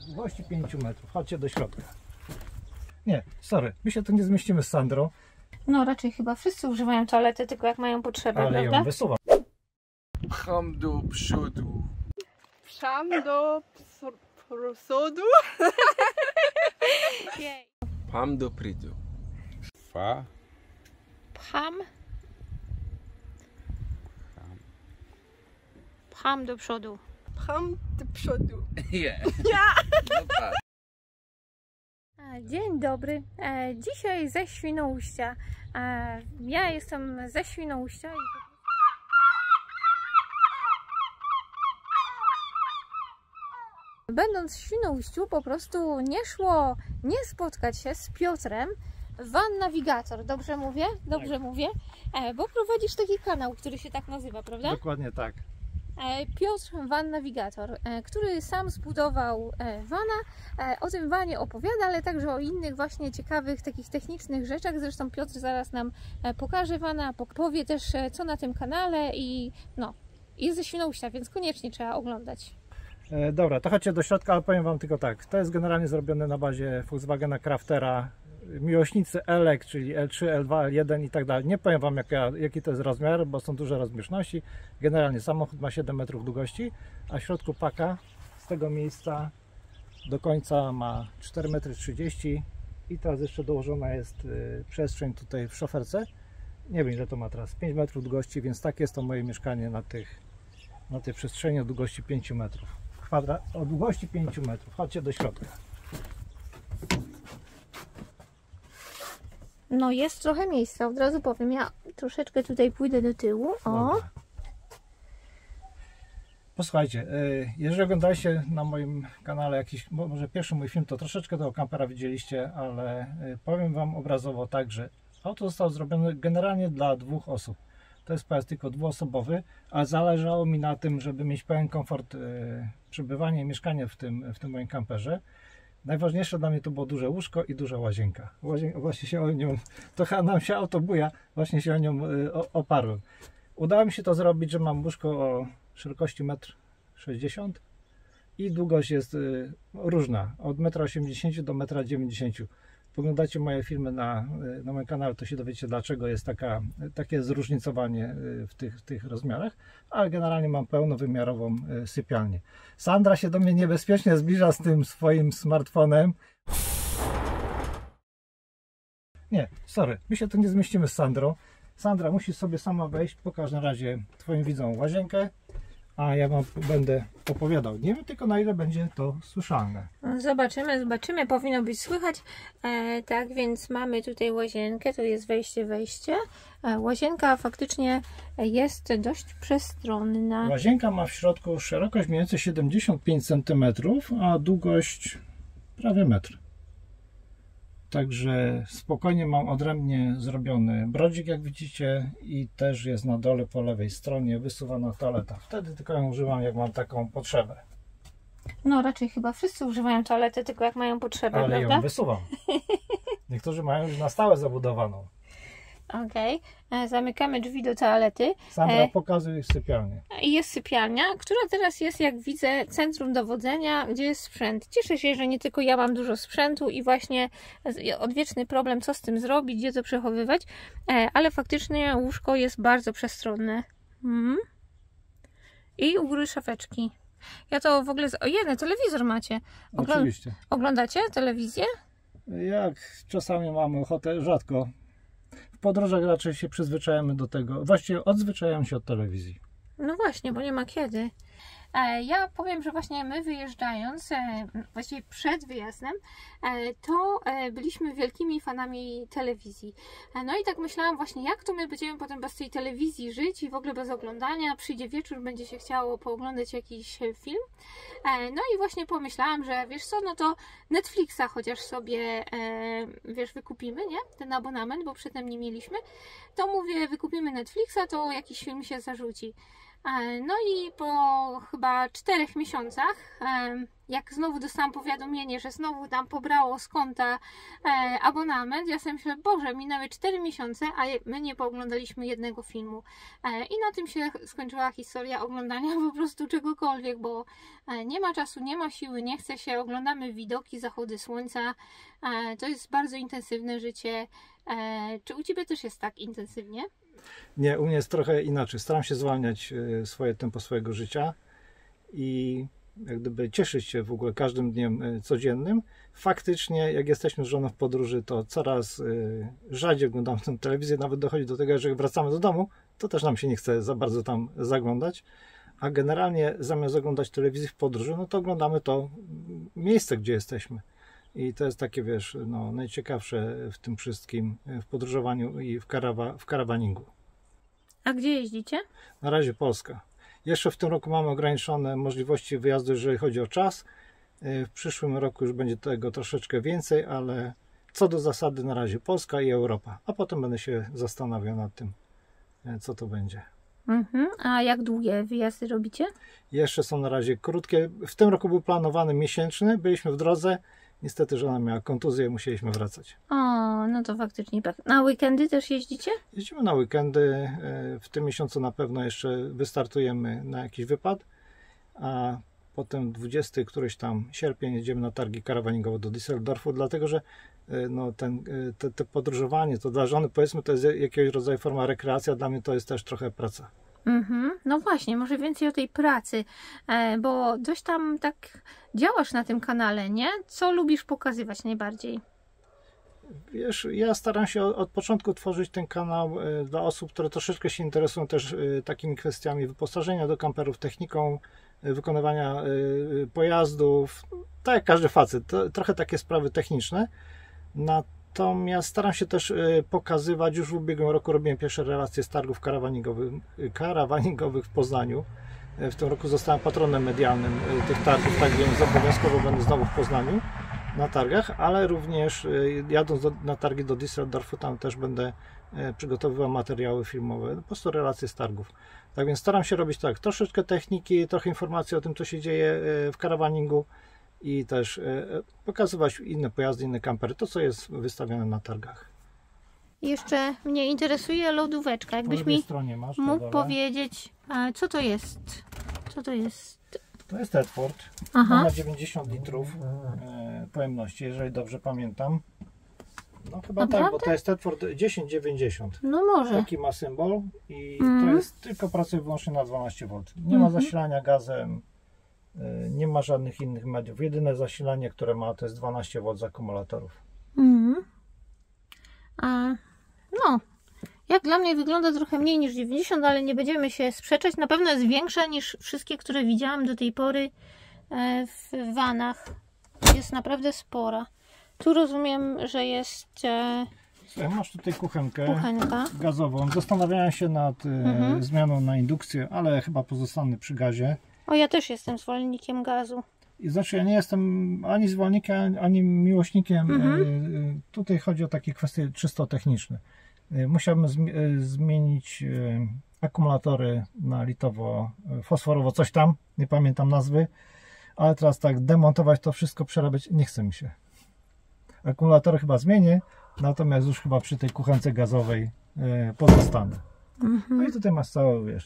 Długości 5 metrów. Chodźcie do środka. Nie, sorry, my się tu nie zmieścimy z Sandrą. No raczej chyba wszyscy używają toalety, tylko jak mają potrzebę, Ale prawda? ją wysuwam. Pcham do przodu. Pcham do przodu. Pcham do przodu. Fa. Pcham. Pcham do przodu. Pcham do przodu. Yeah. Dzień dobry. Dzisiaj ze Świnoujścia. Ja jestem ze Świnoujścia i będąc w Świnoujściu po prostu nie szło nie spotkać się z Piotrem Van Navigator. Dobrze mówię? Dobrze mówię? Bo prowadzisz taki kanał, który się tak nazywa, prawda? Dokładnie tak. Piotr Van Navigator, który sam zbudował vana, o tym vanie opowiada, ale także o innych właśnie ciekawych, takich technicznych rzeczach. Zresztą Piotr zaraz nam pokaże vana, powie też co na tym kanale i no, jest ze Świnoujścia, więc koniecznie trzeba oglądać. Dobra, to chodźcie do środka, ale powiem wam tylko tak. To jest generalnie zrobione na bazie Volkswagena Craftera, miłośnicy Elek, czyli L3, L2, L1 i tak dalej. Nie powiem wam jaki to jest rozmiar, bo są duże rozbieżności. Generalnie samochód ma 7 metrów długości, a w środku paka z tego miejsca do końca ma 4,30 m i teraz jeszcze dołożona jest przestrzeń tutaj w szoferce. Nie wiem ile to ma teraz, 5 metrów długości, więc tak jest to moje mieszkanie na tej przestrzeni o długości 5 metrów. O długości 5 metrów. Chodźcie do środka. No jest trochę miejsca, od razu powiem. Ja troszeczkę tutaj pójdę do tyłu. O. Dobra. Posłuchajcie, jeżeli oglądaliście na moim kanale jakiś, może pierwszy mój film, to troszeczkę tego kampera widzieliście, ale powiem wam obrazowo tak, że auto zostało zrobione generalnie dla 2 osób. To jest pojazd tylko dwuosobowy, a zależało mi na tym, żeby mieć pełen komfort przebywania i mieszkania w tym moim kamperze. Najważniejsze dla mnie to było duże łóżko i duża łazienka. Właśnie się o nią, trochę nam się auto buja, właśnie się o nią oparłem. Udało mi się to zrobić, że mam łóżko o szerokości 1,60 m i długość jest różna, od 1,80 m do 1,90 m. Poglądacie moje filmy na moim kanale, to się dowiecie, dlaczego jest takie zróżnicowanie w tych rozmiarach, ale generalnie mam pełnowymiarową sypialnię. Sandra się do mnie niebezpiecznie zbliża z tym swoim smartfonem. Nie, sorry, my się tu nie zmieścimy z Sandrą. Sandra musisz sobie sama wejść, pokaż na razie twoim widzom łazienkę, a ja wam będę opowiadał. Nie wiem tylko na ile będzie to słyszalne. Zobaczymy, powinno być słychać. Tak, więc mamy tutaj łazienkę, to jest wejście. Łazienka faktycznie jest dość przestronna. Łazienka ma w środku szerokość mniej więcej 75 cm, a długość prawie metr. Także spokojnie mam odrębnie zrobiony brodzik, jak widzicie, i też jest na dole po lewej stronie wysuwana toaleta. Wtedy tylko ją używam, jak mam taką potrzebę. No raczej chyba wszyscy używają toalety, tylko jak mają potrzebę, ale prawda? ją wysuwam. Niektórzy mają już na stałe zabudowaną. Okej, zamykamy drzwi do toalety. Sandra, pokazuj sypialnię. I jest sypialnia, która teraz jest, jak widzę, centrum dowodzenia, gdzie jest sprzęt. Cieszę się, że nie tylko ja mam dużo sprzętu i właśnie odwieczny problem, co z tym zrobić, gdzie to przechowywać, ale faktycznie łóżko jest bardzo przestronne. I u góry szafeczki. Ja to w ogóle... O jeden telewizor macie. Oczywiście. Oglądacie telewizję? Jak czasami mamy ochotę, rzadko. W podróżach raczej się przyzwyczajamy do tego. Właściwie odzwyczajam się od telewizji. No właśnie, bo nie ma kiedy. Ja powiem, że właśnie my wyjeżdżając, właściwie przed wyjazdem, to byliśmy wielkimi fanami telewizji. No i tak myślałam właśnie, jak to my będziemy potem bez tej telewizji żyć i w ogóle bez oglądania. Przyjdzie wieczór, będzie się chciało pooglądać jakiś film. No i właśnie pomyślałam, że wiesz co, no to Netflixa chociaż sobie, wiesz, wykupimy, nie? Ten abonament, bo przedtem nie mieliśmy. To mówię, wykupimy Netflixa, to jakiś film się zarzuci. No i po chyba 4 miesiącach, jak znowu dostałam powiadomienie, że znowu tam pobrało z konta abonament, ja sobie myślę, Boże, minęły 4 miesiące, a my nie pooglądaliśmy jednego filmu. I na tym się skończyła historia oglądania po prostu czegokolwiek, bo nie ma czasu, nie ma siły, nie chce się, oglądamy widoki, zachody słońca. To jest bardzo intensywne życie. Czy u Ciebie też jest tak intensywnie? Nie, u mnie jest trochę inaczej. Staram się zwalniać swoje tempo swojego życia i jak gdyby cieszyć się w ogóle każdym dniem codziennym. Faktycznie, jak jesteśmy z żoną w podróży, to coraz rzadziej oglądamy tę telewizję. Nawet dochodzi do tego, że jak wracamy do domu, to też nam się nie chce za bardzo tam zaglądać. A generalnie zamiast oglądać telewizję w podróży, no to oglądamy to miejsce, gdzie jesteśmy. I to jest takie, wiesz, no, najciekawsze w tym wszystkim, w podróżowaniu i w karawaningu. A gdzie jeździcie? Na razie Polska. Jeszcze w tym roku mamy ograniczone możliwości wyjazdu, jeżeli chodzi o czas. W przyszłym roku już będzie tego troszeczkę więcej, ale co do zasady na razie Polska i Europa. A potem będę się zastanawiał nad tym, co to będzie. A jak długie wyjazdy robicie? Jeszcze są na razie krótkie. W tym roku był planowany miesięczny. Byliśmy w drodze. Niestety żona miała kontuzję i musieliśmy wracać. O, no to faktycznie tak. Na weekendy też jeździcie? Jeździmy na weekendy. W tym miesiącu na pewno jeszcze wystartujemy na jakiś wypad, a potem 20 któryś tam sierpień jedziemy na targi karawaningowe do Düsseldorfu, dlatego że no, te podróżowanie to dla żony, powiedzmy, to jest jakiegoś rodzaju forma rekreacja, dla mnie to jest też trochę praca. No właśnie, może więcej o tej pracy, bo dość tam tak działasz na tym kanale, nie? Co lubisz pokazywać najbardziej? Wiesz, ja staram się od początku tworzyć ten kanał dla osób, które troszeczkę się interesują też takimi kwestiami wyposażenia do kamperów, techniką wykonywania pojazdów, tak jak każdy facet, trochę takie sprawy techniczne. Natomiast staram się też pokazywać, już w ubiegłym roku robiłem pierwsze relacje z targów karawaningowych w Poznaniu. W tym roku zostałem patronem medialnym tych targów, tak więc obowiązkowo będę znowu w Poznaniu na targach, ale również jadąc na targi do Düsseldorfu, tam też będę przygotowywał materiały filmowe, po prostu relacje z targów. Tak więc staram się robić tak, troszeczkę techniki, trochę informacji o tym, co się dzieje w karawaningu i też pokazywać inne pojazdy, inne kampery, to co jest wystawione na targach. Jeszcze mnie interesuje lodóweczka. Jakbyś mi mógł powiedzieć, co to jest? Co to jest? To jest Tedford. Ma 90 litrów pojemności, jeżeli dobrze pamiętam. No chyba naprawdę? tak, bo to jest Tedford 1090. No może. Taki ma symbol i to jest tylko pracuje wyłącznie na 12 V. Nie ma zasilania gazem, nie ma żadnych innych mediów. Jedyne zasilanie, które ma, to jest 12 V z akumulatorów. No, jak dla mnie wygląda trochę mniej niż 90, ale nie będziemy się sprzeczać. Na pewno jest większa niż wszystkie, które widziałam do tej pory w vanach. Jest naprawdę spora. Tu rozumiem, że jest Słuchaj, masz tutaj kuchenkę kuchenka gazową. Zastanawiałem się nad zmianą na indukcję, ale chyba pozostanę przy gazie. O, ja też jestem zwolennikiem gazu. I znaczy ja nie jestem ani zwolennikiem, ani miłośnikiem. Tutaj chodzi o takie kwestie czysto techniczne. Musiałbym zmienić akumulatory na litowo-fosforowo, coś tam, nie pamiętam nazwy, ale teraz tak demontować to wszystko, przerabiać, nie chce mi się. Akumulatory chyba zmienię, natomiast już chyba przy tej kuchence gazowej pozostanę. No i tutaj masz całe, wiesz,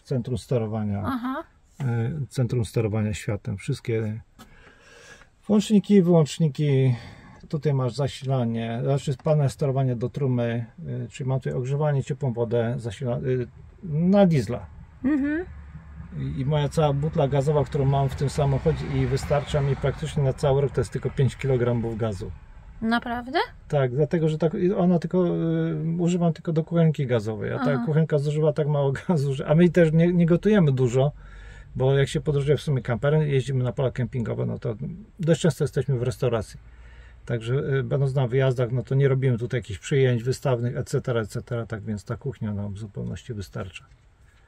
centrum sterowania światem, wszystkie włączniki, wyłączniki. Tutaj masz zasilanie, znaczy panel sterowania do trumy, czyli mam tutaj ogrzewanie, ciepłą wodę na diesla. I moja cała butla gazowa, którą mam w tym samochodzie i wystarcza mi praktycznie na cały rok, to jest tylko 5 kg gazu. Naprawdę? Tak, dlatego, że ona tylko, używam tylko do kuchenki gazowej, a ta kuchenka zużywa tak mało gazu, że, a my też nie gotujemy dużo, bo jak się podróżuje w sumie kamperem, jeździmy na pola kempingowe, no to dość często jesteśmy w restauracji. Także będąc na wyjazdach, no to nie robimy tutaj jakichś przyjęć wystawnych, etc., tak więc ta kuchnia nam w zupełności wystarcza.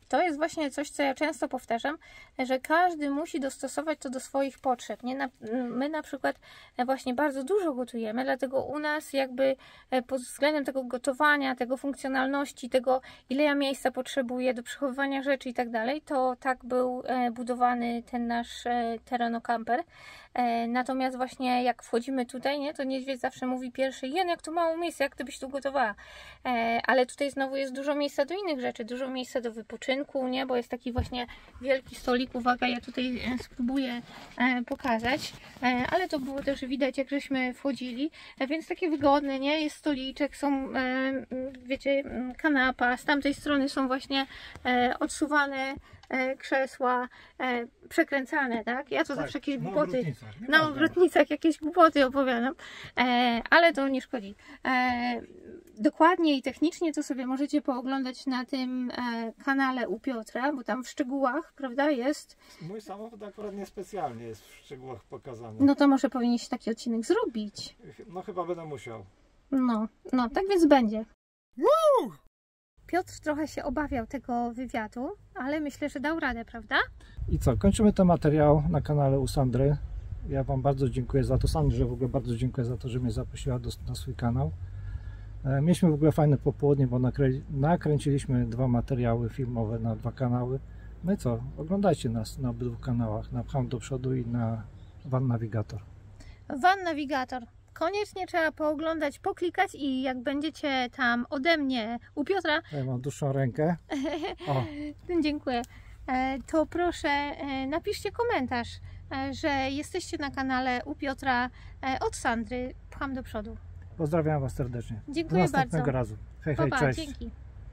to jest właśnie coś, co ja często powtarzam, że każdy musi dostosować to do swoich potrzeb. Nie? My na przykład właśnie bardzo dużo gotujemy, dlatego u nas jakby pod względem tego gotowania, tego funkcjonalności, tego ile ja miejsca potrzebuję do przechowywania rzeczy i tak dalej, to tak był budowany ten nasz terreno-camper. Natomiast właśnie jak wchodzimy tutaj, nie, to niedźwiedź zawsze mówi pierwszy: Jen, jak tu mało miejsca, jak ty byś tu gotowała? Ale tutaj znowu jest dużo miejsca do innych rzeczy, dużo miejsca do wypoczynku, nie, bo jest taki właśnie wielki stolik. Uwaga, ja tutaj spróbuję pokazać, ale to było też widać, jak żeśmy wchodzili, więc takie wygodne, nie, jest stoliczek, są, wiecie, kanapa, z tamtej strony są właśnie odsuwane krzesła, przekręcane, tak? Ja to zawsze jakieś głupoty na obrotnicach jakieś głupoty opowiadam, ale to nie szkodzi. Dokładnie i technicznie to sobie możecie pooglądać na tym kanale u Piotra, bo tam w szczegółach, prawda, jest. Mój samochód akurat niespecjalnie jest w szczegółach pokazany. No to może powinieneś taki odcinek zrobić. No chyba będę musiał. No, tak więc będzie. Piotr trochę się obawiał tego wywiadu, ale myślę, że dał radę, prawda? I co, kończymy ten materiał na kanale u Sandry. Ja Wam bardzo dziękuję za to, Sandrze w ogóle bardzo dziękuję za to, że mnie zaprosiła na swój kanał. Mieliśmy w ogóle fajne popołudnie, bo nakręciliśmy 2 materiały filmowe na 2 kanały. No i co, oglądajcie nas na obydwu kanałach, na Pcham do przodu i na Van Navigator. Van Navigator. Koniecznie trzeba pooglądać, poklikać i jak będziecie tam ode mnie u Piotra, Ja mam dłuższą rękę. O. Dziękuję, to proszę napiszcie komentarz, że jesteście na kanale u Piotra od Sandry. Pcham do przodu. Pozdrawiam Was serdecznie. Dziękuję Do następnego bardzo. razu. Hej, Pa, hej, pa, cześć. dzięki.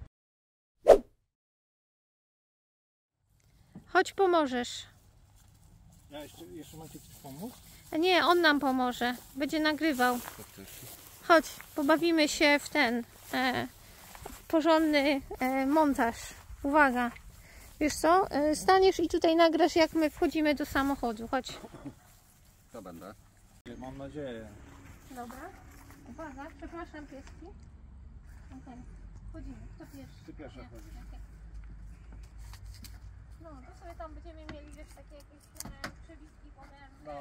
Chodź, pomożesz. Ja jeszcze macie coś pomóc? Nie, on nam pomoże. Będzie nagrywał. Chodź, pobawimy się w ten porządny montaż. Uwaga. Wiesz co? Staniesz i tutaj nagrasz, jak my wchodzimy do samochodu. Chodź. To będę. Mam nadzieję. Dobra. Uwaga, przepraszam, pieski. Okay. Wchodzimy. Kto pierwszy? Ty pierwsza Nie. wchodzisz. Okay. No, to sobie tam będziemy mieli, wiesz, takie jakieś przewitki potem.